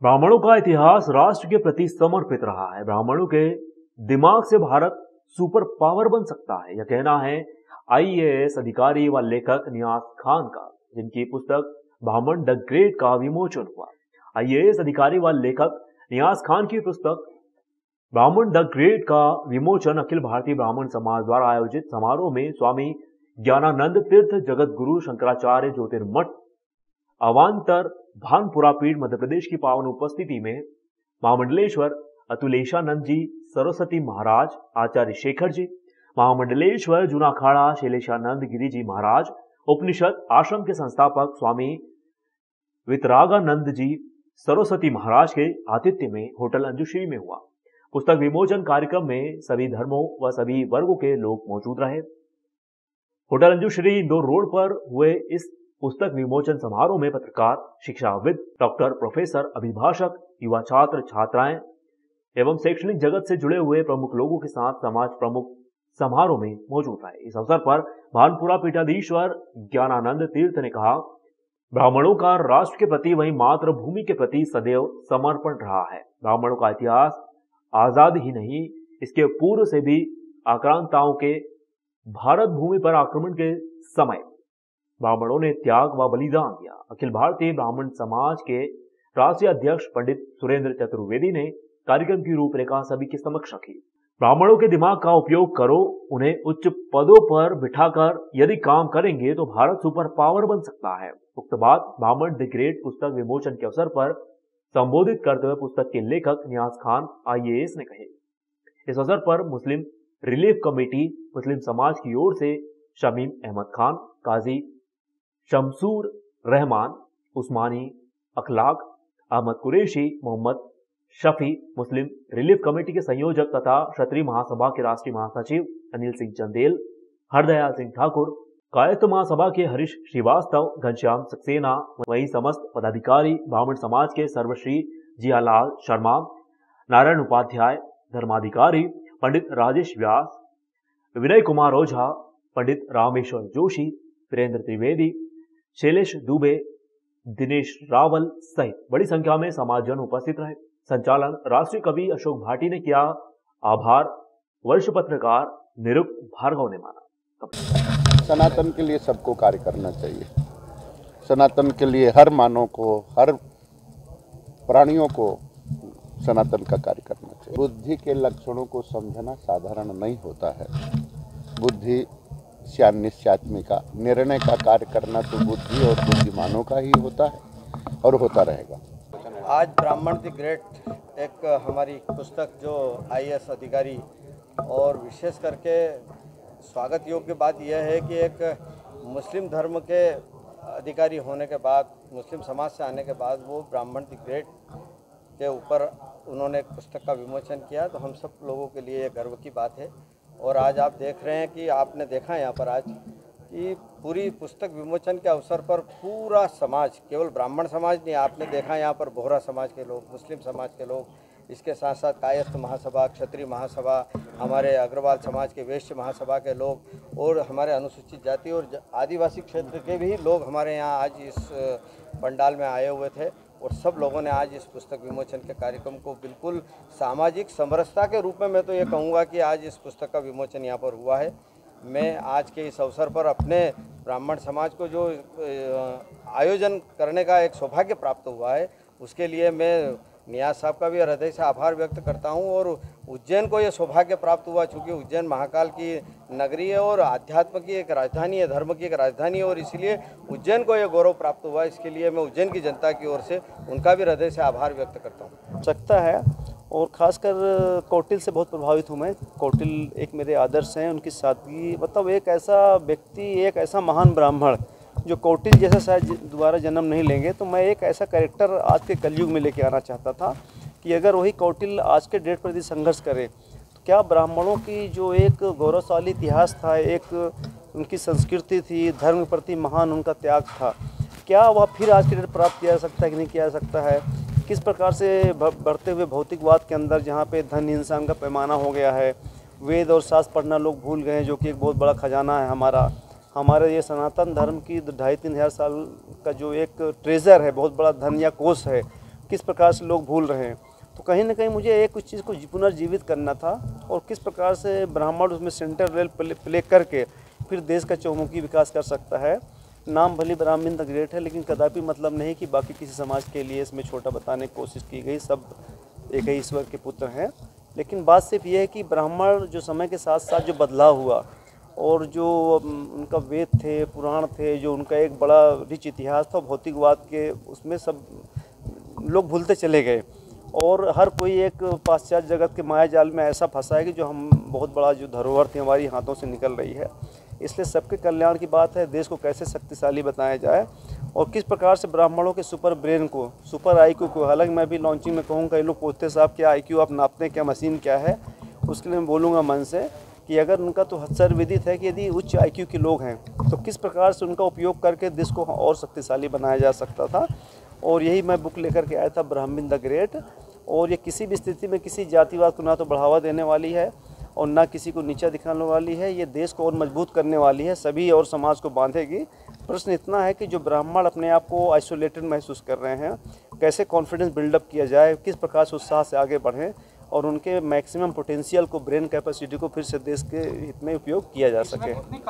ब्राह्मणों का इतिहास राष्ट्र के प्रति समर्पित रहा है। ब्राह्मणों के दिमाग से भारत सुपर पावर बन सकता है, यह कहना है आईएएस अधिकारी व लेखक नियाज खान का, जिनकी पुस्तक ब्राह्मण द ग्रेट का विमोचन हुआ। आईएएस अधिकारी व लेखक नियाज खान की पुस्तक ब्राह्मण द ग्रेट का विमोचन अखिल भारतीय ब्राह्मण समाज द्वारा आयोजित समारोह में स्वामी ज्ञानानंद तीर्थ जगत गुरु शंकराचार्य ज्योतिर्मठ अवांतर भानपुरा पीठ मध्य प्रदेश की पावन उपस्थिति में महामंडलेश्वर अतुलेशानंद जी, सरस्वती महाराज, आचार्य शेखर जी, महामंडलेश्वर जूनाखाड़ा शैलेशानंद गिरी जी महाराज, उपनिषद आश्रम के संस्थापक स्वामी वितरागानंद जी, सरस्वती महाराज के आतिथ्य में होटल अंजुश्री में हुआ। पुस्तक विमोचन कार्यक्रम में सभी धर्मों व सभी वर्गों के लोग मौजूद रहे। होटल अंजुश्री इंदौर रोड पर हुए इस पुस्तक विमोचन समारोह में पत्रकार, शिक्षाविद, डॉक्टर, प्रोफेसर, अभिभाषक, युवा छात्र छात्राएं एवं शैक्षणिक जगत से जुड़े हुए प्रमुख लोगों के साथ समाज प्रमुख समारोह में मौजूद रहे। इस अवसर पर भानपुरा पीठाधीश्वर ज्ञानानंद तीर्थ ने कहा, ब्राह्मणों का राष्ट्र के प्रति वही मातृभूमि के प्रति सदैव समर्पण रहा है। ब्राह्मणों का इतिहास आजाद ही नहीं, इसके पूर्व से भी आक्रांताओं के भारत भूमि पर आक्रमण के समय ब्राह्मणों ने त्याग व बलिदान दिया। अखिल भारतीय ब्राह्मण समाज के राष्ट्रीय अध्यक्ष पंडित सुरेंद्र चतुर्वेदी ने कार्यक्रम की रूपरेखा सभी के समक्ष रखी। ब्राह्मणों के दिमाग का उपयोग करो, उन्हें उच्च पदों पर बिठाकर यदि काम करेंगे तो भारत सुपर पावर बन सकता है। उक्त बात ब्राह्मण द ग्रेट पुस्तक विमोचन के अवसर पर संबोधित करते हुए पुस्तक के लेखक नियाज खान आईएएस ने कहे। इस अवसर पर मुस्लिम रिलीफ कमेटी मुस्लिम समाज की ओर से शमीम अहमद खान, काजी शमसूर Rahman, Usmani Akhlaq, Ahmad Qureshi, Mohammad Shafi, Muslim relief committee के संयोजक तथा क्षत्रिय महासभा के राष्ट्रीय महासचिव अनिल सिंह चंदेल, हरदयाल सिंह ठाकुर, कायस्थ महासभा के हरीश श्रीवास्तव, घनश्याम सक्सेना, वहीं समस्त पदाधिकारी, ब्राह्मण समाज के सर्वश्री जियालाल शर्मा, नारायण उपाध्याय, धर्माधिकारी पंडित राजेश व्यास, विनय कुमार ओझा, पंडित रामेश्वर जोशी, वीरेंद्र त्रिवेदी, शैलेश दुबे, दिनेश रावल सहित बड़ी संख्या में समाजजन उपस्थित रहे। संचालन राष्ट्रीय कवि अशोक भाटी ने किया। आभार वर्ष पत्रकार निरुक्त भार्गव ने माना। सनातन के लिए सबको कार्य करना चाहिए। सनातन के लिए हर मानव को, हर प्राणियों को सनातन का कार्य करना चाहिए। बुद्धि के लक्षणों को समझना साधारण नहीं होता है। बुद्धि निश्चयात्मिका निर्णय का कार्य करना तो बुद्धि और बुद्धिमानों का ही होता है और होता रहेगा। आज ब्राह्मण द ग्रेट एक हमारी पुस्तक जो आईएएस अधिकारी, और विशेष करके स्वागत योग्य बात यह है कि एक मुस्लिम धर्म के अधिकारी होने के बाद, मुस्लिम समाज से आने के बाद वो ब्राह्मण द ग्रेट के ऊपर उन्होंने एक पुस्तक का विमोचन किया, तो हम सब लोगों के लिए गर्व की बात है। और आज आप देख रहे हैं कि आपने देखा यहाँ पर आज कि पूरी पुस्तक विमोचन के अवसर पर पूरा समाज, केवल ब्राह्मण समाज नहीं, आपने देखा यहाँ पर बोहरा समाज के लोग, मुस्लिम समाज के लोग, इसके साथ साथ कायस्थ महासभा, क्षत्रिय महासभा, हमारे अग्रवाल समाज के वैश्य महासभा के लोग और हमारे अनुसूचित जाति और आदिवासी क्षेत्र के भी लोग हमारे यहाँ आज इस पंडाल में आए हुए थे। और सब लोगों ने आज इस पुस्तक विमोचन के कार्यक्रम को बिल्कुल सामाजिक समरसता के रूप में मैं तो ये कहूँगा कि आज इस पुस्तक का विमोचन यहाँ पर हुआ है। मैं आज के इस अवसर पर अपने ब्राह्मण समाज को जो आयोजन करने का एक सौभाग्य प्राप्त हुआ है, उसके लिए मैं नियाज साहब का भी हृदय से आभार व्यक्त करता हूं। और उज्जैन को ये सौभाग्य प्राप्त हुआ, चूँकि उज्जैन महाकाल की नगरी है और अध्यात्म की एक राजधानी है, धर्म की एक राजधानी है, और इसीलिए उज्जैन को ये गौरव प्राप्त हुआ। इसके लिए मैं उज्जैन की जनता की ओर से उनका भी हृदय से आभार व्यक्त करता हूँ। सकता है, और ख़ासकर कौटिल्य से बहुत प्रभावित हूँ मैं। कौटिल्य एक मेरे आदर्श हैं, उनकी सादगी, मतलब एक ऐसा व्यक्ति, एक ऐसा महान ब्राह्मण जो कौटिल्य जैसा शायद दोबारा जन्म नहीं लेंगे। तो मैं एक ऐसा कैरेक्टर आज के कलयुग में लेके आना चाहता था कि अगर वही कौटिल्य आज के डेट पर यदि संघर्ष करे तो क्या ब्राह्मणों की जो एक गौरवशाली इतिहास था, एक उनकी संस्कृति थी, धर्म के प्रति महान उनका त्याग था, क्या वह फिर आज के डेट प्राप्त किया जा सकता है कि नहीं किया जा सकता है। किस प्रकार से बढ़ते हुए भौतिकवाद के अंदर जहाँ पे धन इंसान का पैमाना हो गया है, वेद और शास्त्र पढ़ना लोग भूल गए हैं, जो कि एक बहुत बड़ा खजाना है हमारे ये सनातन धर्म की 2500-3000 साल का जो एक ट्रेजर है, बहुत बड़ा धन या कोष है, किस प्रकार से लोग भूल रहे हैं। तो कहीं ना कहीं मुझे एक उस चीज़ को पुनर्जीवित करना था और किस प्रकार से ब्राह्मण उसमें सेंटर रोल प्ले करके फिर देश का चौमुखी विकास कर सकता है। नाम भले ब्राह्मण द ग्रेट है, लेकिन कदापि मतलब नहीं कि बाकी किसी समाज के लिए इसमें छोटा बताने की कोशिश की गई। सब एक ही ईश्वर के पुत्र हैं। लेकिन बात सिर्फ ये है कि ब्राह्मण जो समय के साथ साथ जो बदलाव हुआ और जो उनका वेद थे, पुराण थे, जो उनका एक बड़ा रिच इतिहास था, भौतिकवाद के उसमें सब लोग भूलते चले गए और हर कोई एक पाश्चात्य जगत के माया जाल में ऐसा फंसा है कि जो हम बहुत बड़ा जो धरोहर थी हमारी हाथों से निकल रही है। इसलिए सबके कल्याण की बात है, देश को कैसे शक्तिशाली बनाया जाए और किस प्रकार से ब्राह्मणों के सुपर ब्रेन को, सुपर आईक्यू को, हालांकि मैं भी लॉन्चिंग में कहूँगा, ये लोग पूछते साहब क्या आईक्यू आप नापते हैं, क्या मशीन क्या है, उसके लिए मैं बोलूँगा मन से कि अगर उनका तो सर्वविदित है कि यदि उच्च आईक्यू के लोग हैं तो किस प्रकार से उनका उपयोग करके देश को और शक्तिशाली बनाया जा सकता था। और यही मैं बुक लेकर के आया था, ब्राह्मण द ग्रेट। और ये किसी भी स्थिति में किसी जातिवाद को ना तो बढ़ावा देने वाली है और ना किसी को नीचा दिखाने वाली है। ये देश को और मजबूत करने वाली है, सभी और समाज को बांधेगी। प्रश्न इतना है कि जो ब्राह्मण अपने आप को आइसोलेटेड महसूस कर रहे हैं, कैसे कॉन्फिडेंस बिल्डअप किया जाए, किस प्रकार से उत्साह से आगे बढ़ें और उनके मैक्सिमम पोटेंशियल को, ब्रेन कैपेसिटी को फिर से देश के हित में उपयोग किया जा सके।